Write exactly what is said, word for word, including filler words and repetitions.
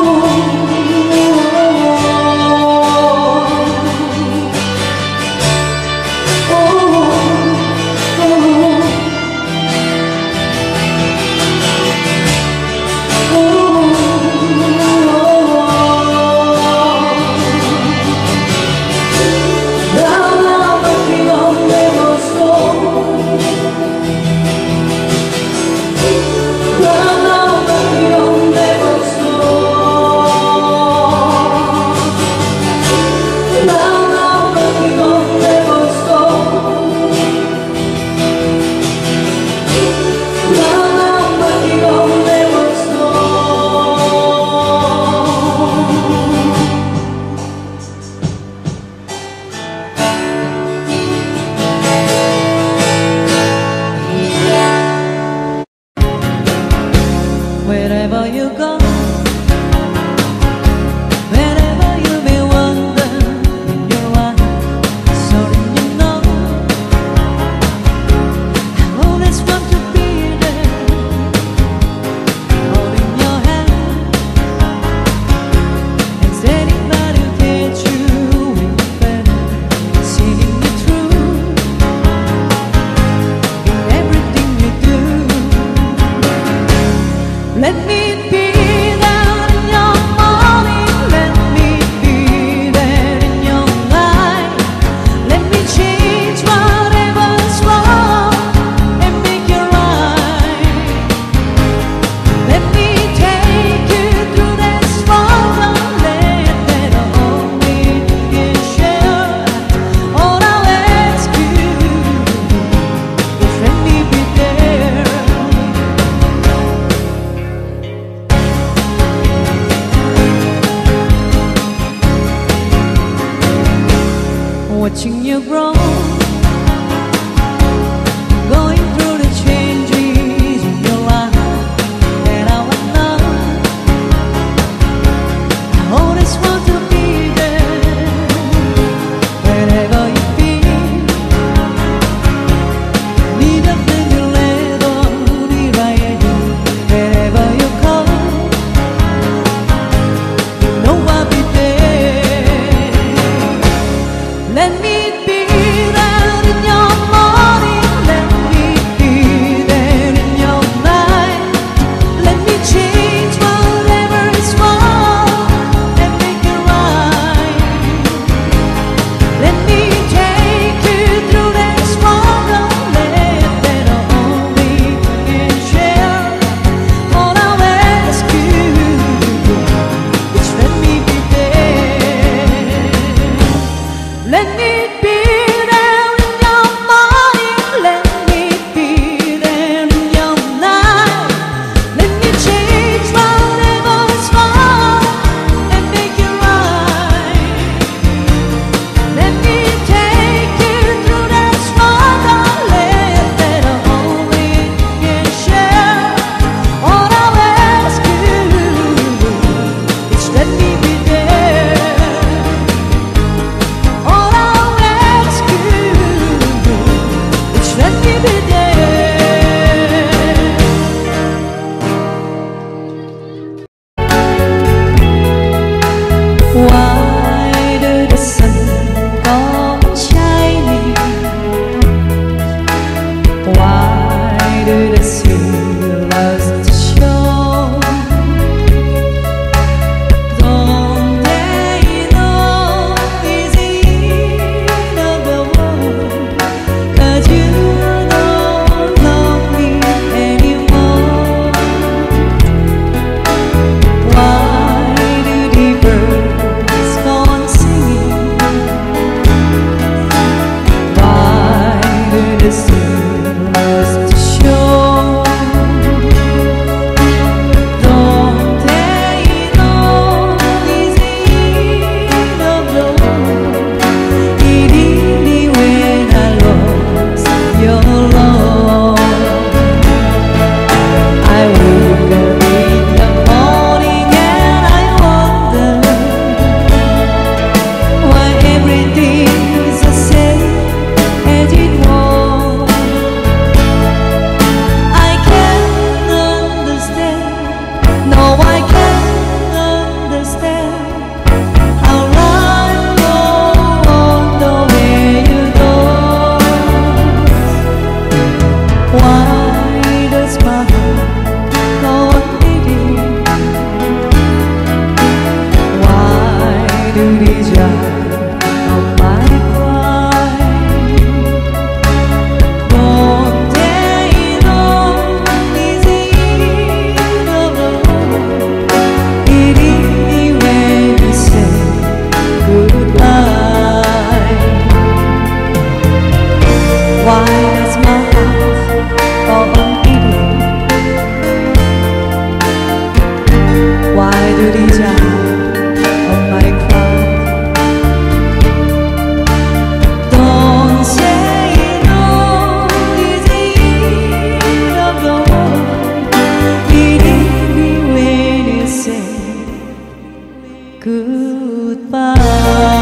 Wherever you go, wherever you may wander in your life, so that you know I always want to be there, holding your hand and standing by to get you in bed, seeing you through in everything you do. Let me be there in your morning, let me be there in your light. Let me change whatever's wrong and make it right. Let me take you through that struggle that only you can share. All I'll ask you is let me be there. Watching you grow, going through the changes in your life that I would know. I always want to be there, wherever you feel. Need a thing you let on, wherever you go, you know I'll be there. Let me be do these eyes of my cry? Don't they know this is the Lord? It is when we say goodbye. Why does my heart go on beating? Why do these eyes of my cry? Don't say no, this is of the world. It is when you say goodbye.